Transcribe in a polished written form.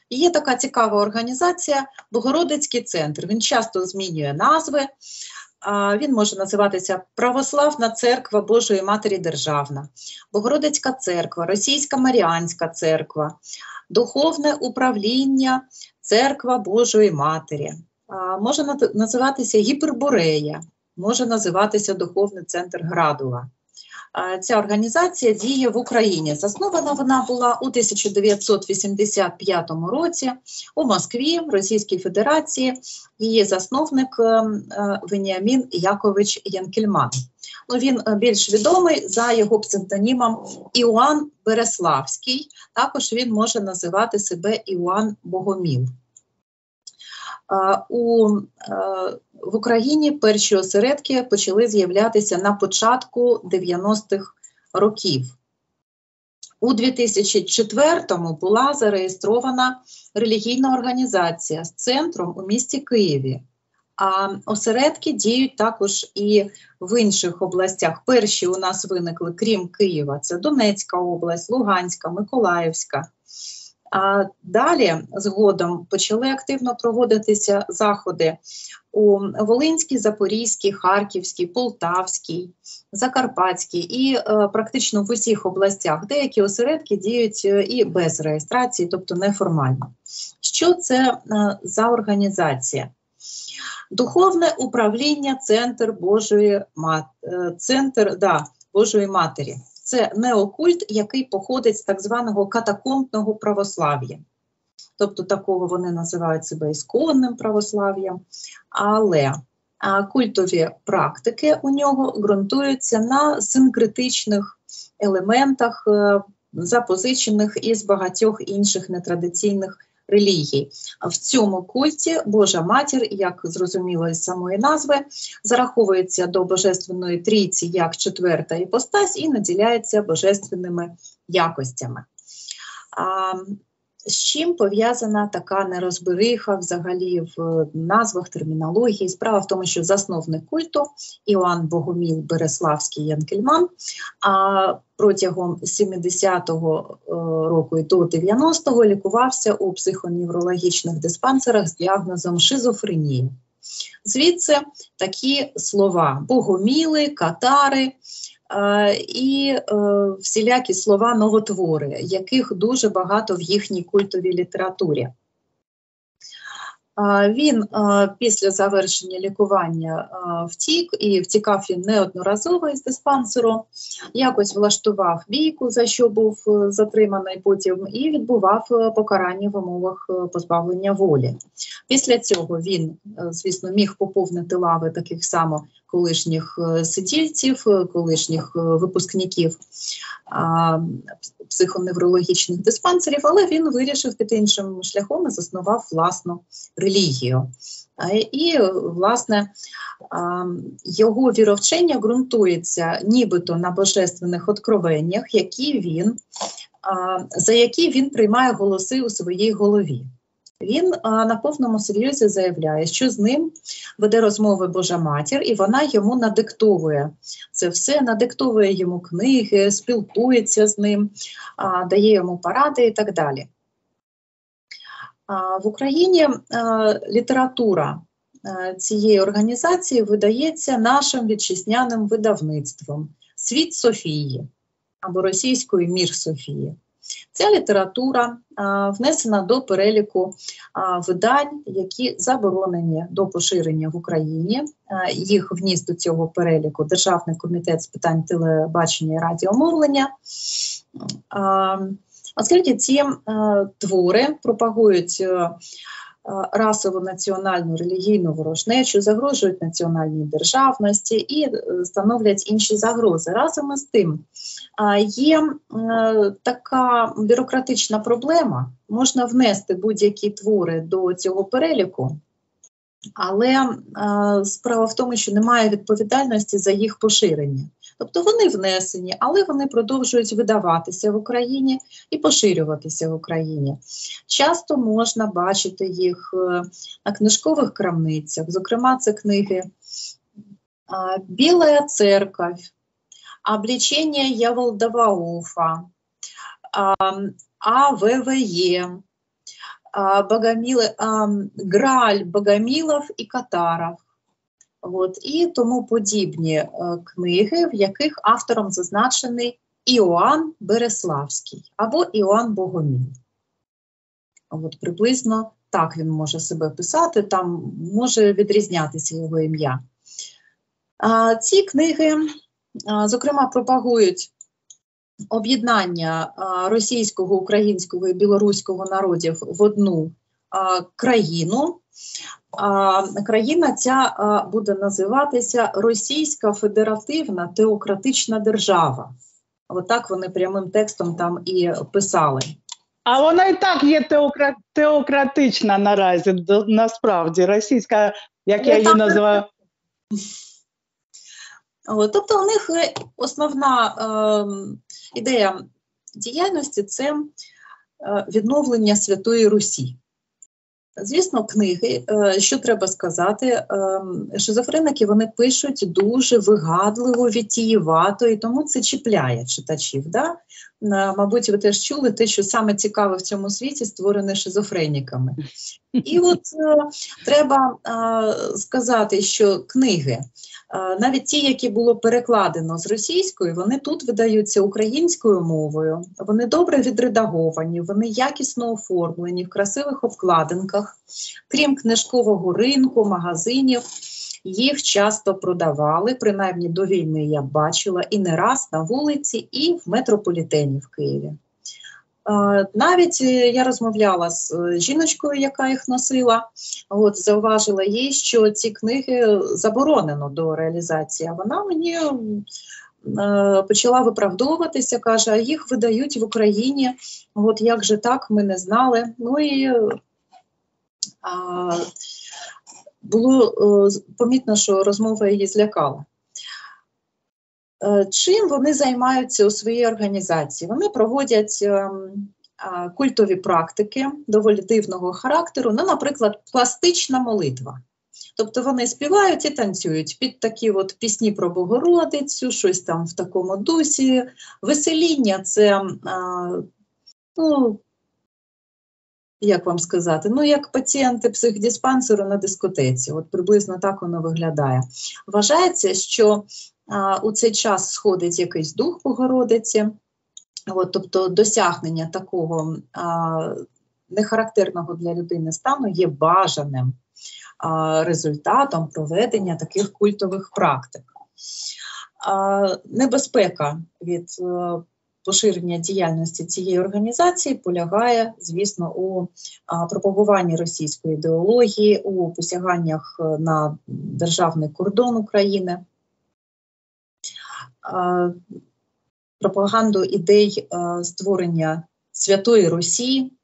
Є така цікава організація Богородицький центр. Він часто змінює назви. Він може називатися Православна церква Божої Матері Державна, Богородицька церква, Російська Маріанська церква, Духовне управління Церква Божої Матері. Може називатися Гіперборея, може називатися Духовний центр Градова. Ця організація діє в Україні. Заснована вона була у 1985 році у Москві, Російській Федерації. Її засновник Веніамін Якович Янкельман. Він більш відомий за його псевдонімом Іоанн Береславський. Також він може називати себе Іоанн Богоміл. В Україні перші осередки почали з'являтися на початку 90-х років. У 2004-му була зареєстрована релігійна організація з центром у місті Києві. А осередки діють також і в інших областях. Перші у нас виникли, крім Києва, це Донецька область, Луганська, Миколаївська. А далі, згодом, почали активно проводитися заходи у Волинській, Запорізькій, Харківській, Полтавській, Закарпатській і практично в усіх областях. Деякі осередки діють і без реєстрації, тобто неформально. Що це за організація? Духовне управління Центр Божої Матері. Це неокульт, який походить з так званого катакомбного православ'я. Тобто такого вони називають себе ісконним православ'ям. Але культові практики у нього ґрунтуються на синкретичних елементах, запозичених із багатьох інших нетрадиційних релігій. В цьому культі Божа Матір, як зрозуміло із самої назви, зараховується до Божественної Трійці як четверта іпостась і наділяється божественними якостями. З чим пов'язана така нерозбериха взагалі в назвах, термінології? Справа в тому, що засновник культу Іоанн Богоміл Береславський Янкельман протягом 70-го року і до 90-го лікувався у психоневрологічних диспансерах з діагнозом шизофренії. Звідси такі слова – богоміли, катари і всілякі слова-новотвори, яких дуже багато в їхній культовій літературі. Він після завершення лікування втік, і втікав він неодноразово із диспансеру, якось влаштував бійку, за що був затриманий потім, і відбував покарання в умовах позбавлення волі. Після цього він, звісно, міг поповнити лави таких само колишніх сидільців, колишніх випускників психоневрологічних диспансерів, але він вирішив піти іншим шляхом і заснував власну релігію. І, власне, його віровчення ґрунтується нібито на божественних откровеннях, за які він приймає голоси у своїй голові. Він на повному серйозі заявляє, що з ним веде розмови Божа Матір, і вона йому надиктовує це все, надиктовує йому книги, спілкується з ним, дає йому поради і так далі. В Україні література цієї організації видається нашим вітчизняним видавництвом «Світ Софії» або російською «Мір Софії». Ця література внесена до переліку видань, які заборонені до поширення в Україні. Їх вніс до цього переліку Державний комітет з питань телебачення і радіомовлення. Оскільки ці твори пропагують расову національну релігійну ворожнечу, загрожують національній державності і становлять інші загрози. Разом із тим, є така бюрократична проблема, можна внести будь-які твори до цього переліку, але справа в тому, що немає відповідальності за їх поширення. Тобто вони внесені, але вони продовжують видаватися в Україні і поширюватися в Україні. Часто можна бачити їх на книжкових крамницях, зокрема це книги «Білая церковь», «Обличение Яволдавауфа», АВВЕ, Грааль Богомілов і Катаров. От, і тому подібні книги, в яких автором зазначений Іоанн Береславський або Іоанн Богоміл. От, приблизно так він може себе писати, там може відрізнятися його ім'я. Ці книги, зокрема, пропагують об'єднання російського, українського і білоруського народів в одну країну. Країна ця буде називатися Російська Федеративна Теократична Держава. Отак вони прямим текстом там і писали. А вона і так є теократична наразі, насправді, російська, як я її називаю. Тобто у них основна ідея діяльності – це відновлення Святої Русі. Звісно, книги, що треба сказати, шизофреники вони пишуть дуже вигадливо, вітієвато, і тому це чіпляє читачів. Да? Мабуть, ви теж чули те, що саме цікаве в цьому світі створене шизофреніками. І от треба сказати, що книги, навіть ті, які було перекладено з російської, вони тут видаються українською мовою, вони добре відредаговані, вони якісно оформлені, в красивих обкладинках. Крім книжкового ринку, магазинів, їх часто продавали, принаймні до війни я бачила, і не раз на вулиці, і в метрополітені в Києві. Навіть я розмовляла з жіночкою, яка їх носила, зауважила їй, що ці книги заборонено до реалізації, а вона мені почала виправдовуватися, каже, а їх видають в Україні, як же так, ми не знали. Ну і було помітно, що розмова її злякала. Чим вони займаються у своїй організації? Вони проводять культові практики доволі дивного характеру, наприклад, пластична молитва. Тобто вони співають і танцюють під такі от пісні про Богородицю, щось там в такому дусі. Весеління – це, як вам сказати, як пацієнти психдиспансеру на дискотеці. От приблизно так воно виглядає. Вважається, що у цей час сходить якийсь дух Богородиці, тобто досягнення такого нехарактерного для людини стану є бажаним результатом проведення таких культових практик. Небезпека від поширення діяльності цієї організації полягає, звісно, у пропагуванні російської ідеології, у посяганнях на державний кордон України, пропаганду ідей створення Святої Русі,